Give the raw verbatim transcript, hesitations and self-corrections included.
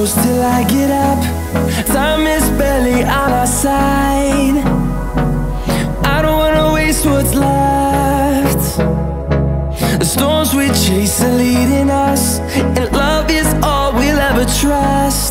close till I get up. Time is barely on our side. I don't wanna waste what's left. The storms we chase are leading us, and love is all we'll ever trust.